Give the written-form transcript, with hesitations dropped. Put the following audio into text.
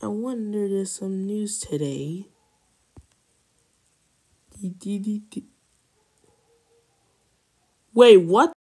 I wonder there's some news today. Wait, what?